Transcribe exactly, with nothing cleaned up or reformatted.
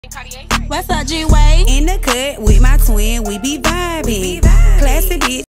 What's up, G-Way? In the cut with my